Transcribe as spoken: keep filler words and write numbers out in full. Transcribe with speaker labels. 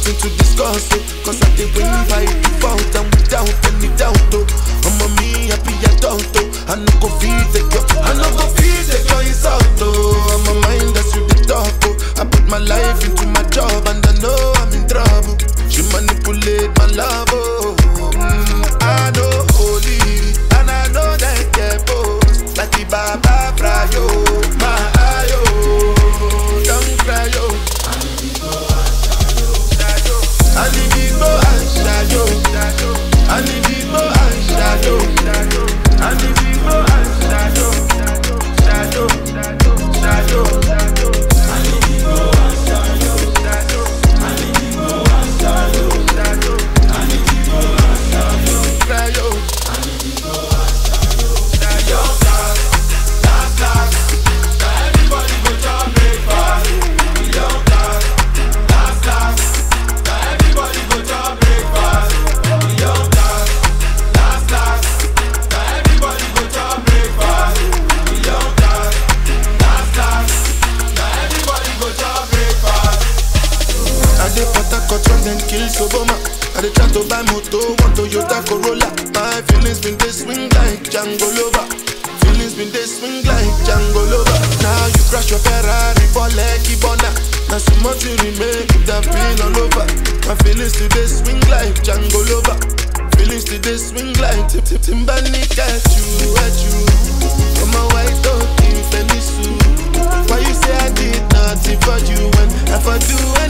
Speaker 1: nothing to discuss, oh. Cause I did win by default and without any doubt, oh. I'm a me happy adult, oh. I no go feed the girl, I no go feed the girl insult, oh. I'm a mind that's you the talk, oh. I put my life into my job and I know I'm in trouble. She manipulate my love, oh. Mm, I know holy and I know that get both. Like the Baba Frayo, my ayo, don't cry, yo. I need it go and shadow, I need it go and shadow, I need it go and shadow, shadow, shadow, shadow. I need it go and shadow, I need it go and shadow, I need it go and shadow, cry yo, I need it go and shadow, last, last, last. Everybody go to breakfast, we don't last, last, last. Everybody go to breakfast, we don't last, last, last. Everybody go to breakfast, we don't last, last, last. Everybody go to breakfast. I dey Port Harcourt when them kill Soboma. I dey try to buy moto, want Toyota Corolla. My feelings been they swing like Django Lover. Feelings been they swing like Django Lover. Now you crash your Ferrari for Lucky Bona. Now so much you remain, could have been all over. My feelings today swing like Django Lover. Feelings today swing like Tip Tip Timbani. At you, at you. Come on, white dog, if any suit. Why you say I did nothing for you when if I do